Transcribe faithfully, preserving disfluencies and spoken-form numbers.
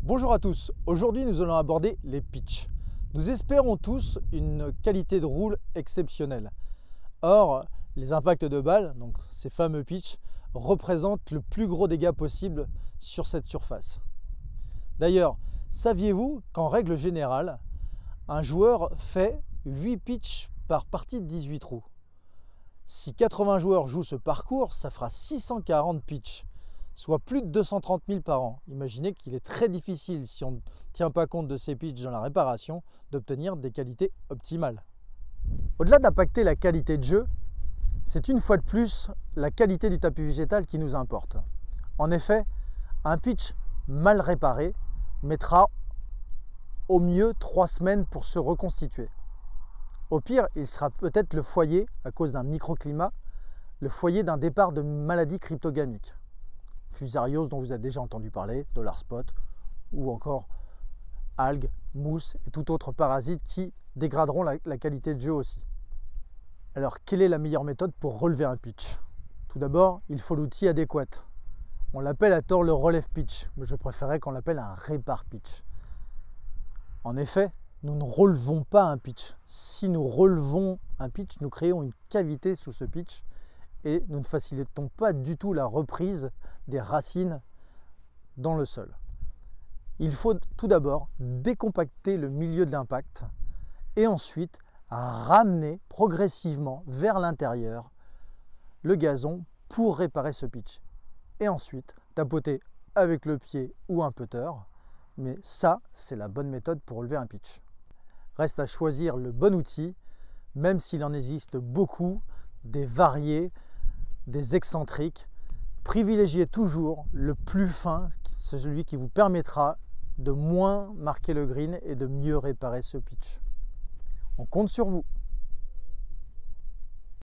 Bonjour à tous, aujourd'hui nous allons aborder les pitchs. Nous espérons tous une qualité de roule exceptionnelle. Or, les impacts de balles, donc ces fameux pitchs, représentent le plus gros dégât possible sur cette surface. D'ailleurs, saviez-vous qu'en règle générale, un joueur fait huit pitchs par partie de dix-huit trous? Si quatre-vingts joueurs jouent ce parcours, ça fera six cent quarante pitchs, soit plus de deux cent trente mille par an. Imaginez qu'il est très difficile, si on ne tient pas compte de ces pitchs dans la réparation, d'obtenir des qualités optimales. Au-delà d'impacter la qualité de jeu, c'est une fois de plus la qualité du tapis végétal qui nous importe. En effet, un pitch mal réparé mettra au mieux trois semaines pour se reconstituer. Au pire, il sera peut-être le foyer, à cause d'un microclimat, le foyer d'un départ de maladies cryptogamiques. Fusariose dont vous avez déjà entendu parler, dollar spot, ou encore algues, mousse et tout autre parasite qui dégraderont la, la qualité de jeu aussi. Alors, quelle est la meilleure méthode pour relever un pitch? Tout d'abord, il faut l'outil adéquat. On l'appelle à tort le relève pitch, mais je préférerais qu'on l'appelle un répare pitch. En effet, nous ne relevons pas un pitch. Si nous relevons un pitch, nous créons une cavité sous ce pitch et nous ne facilitons pas du tout la reprise des racines dans le sol. Il faut tout d'abord décompacter le milieu de l'impact et ensuite ramener progressivement vers l'intérieur le gazon pour réparer ce pitch. Et ensuite tapoter avec le pied ou un putter, mais ça c'est la bonne méthode pour relever un pitch. Reste à choisir le bon outil, même s'il en existe beaucoup, des variés, des excentriques. Privilégiez toujours le plus fin, celui qui vous permettra de moins marquer le green et de mieux réparer ce pitch. On compte sur vous.